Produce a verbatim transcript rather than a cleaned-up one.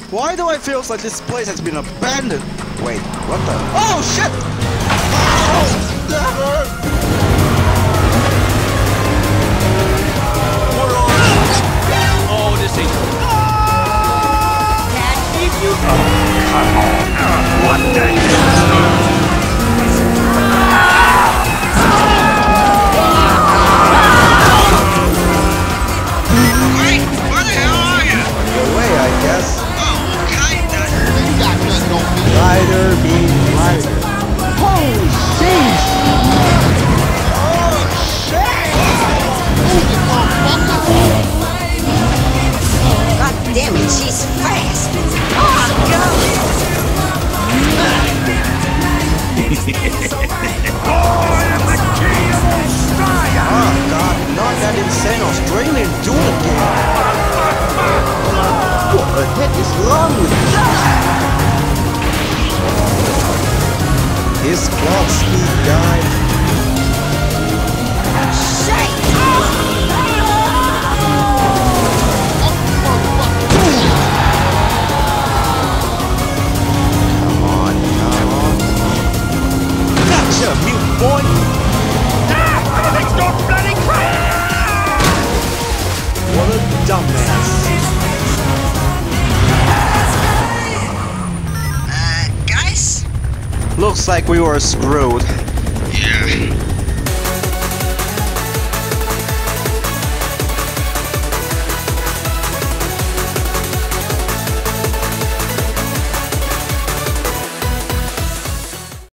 Why do I feel like this place has been abandoned? Wait, what the? Oh shit! Oh, that hurt! We're on. Oh, this ain't. Can't keep you. Oh, come on. What the hell? Wait, where the hell are you? On your way, I guess. Oh, kinda. You got nothing on me. Rider being rider. Holy sheesh! Oh, shit! Move it, motherfucker! God damn it, she's fast. Oh, go. Oh god, not that insane Australian dude again. What the heck is wrong with you? His clock speed died. Shit. Come on, come on. Gotcha, mute boy! What a dumbass. Uh, guys? Looks like we were screwed. Yeah.